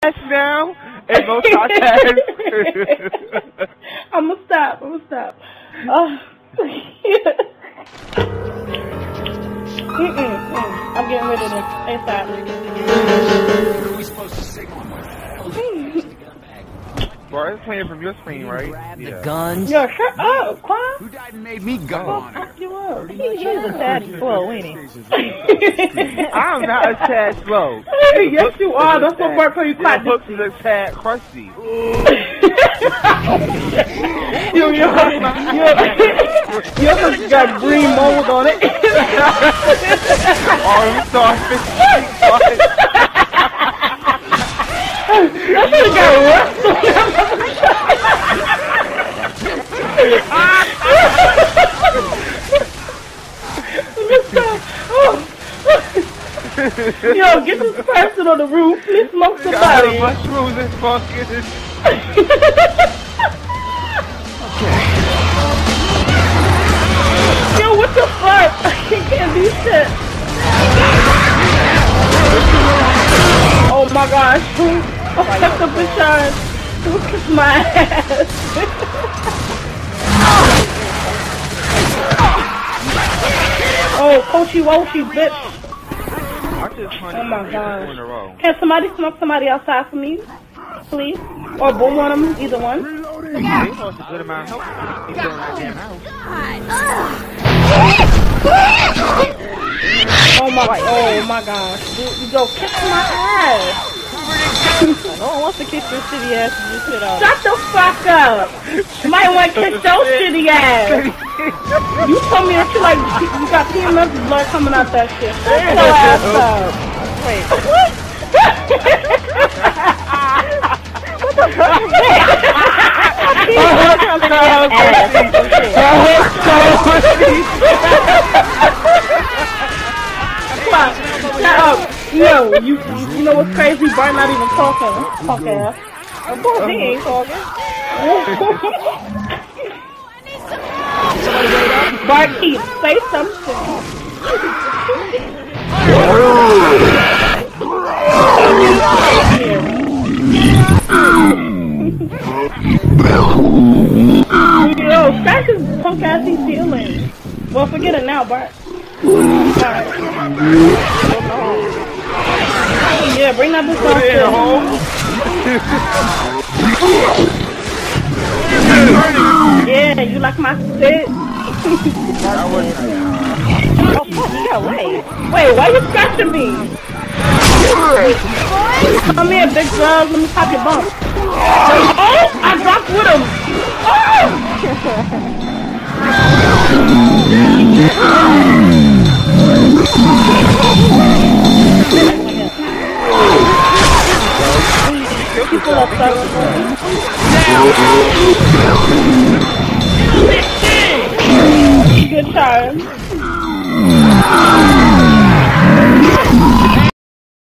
ass now. And go touch ass. I'ma stop. I'm getting rid of this ASAP. What are we supposed to signal? Bro, it's playing from your screen, right? The guns. Yo, shut up, Quan. Who died and made me go on her? You up? He's a tad slow, ain't he? I'm not a tad slow. Yes, you are. That's what work for you. Your hooks is a tad crusty. Your hooks got green mold on it. Oh, we starfish. That shit got worse. Yo, get this person on the roof. Please smoke somebody. Got mushrooms and fucking. Yo, what the fuck? I can't do shit. Oh my gosh. Oh, cut the bitch ass. Who kicked my ass? Oh, Coachy Woachy, bitch. Oh my god. Can somebody smoke somebody outside for me? Please? Or boom on them, either one. Oh my gosh. Yo, kick my ass. No one wants to kick your shitty ass and you sit out. Shut the fuck up! You might want to kick your shitty ass! You told me that you like, you got PMS blood coming out that shit. Shut your ass up! Wait, what? What the fuck is that? Shut up! Yo, you know what's crazy? Bart not even talking. Fuck ass. Of course he ain't talking. Bart, keep say something. Yo, scratch his punk assy feeling. Well, forget it now, Bart. Yeah, bring that bitch home. Yeah, you like my spit? Oh, fuck, you got away. Wait, why you scratching me? Come here, big girl. Let me pop your bump. Oh, I dropped with him. People are good time.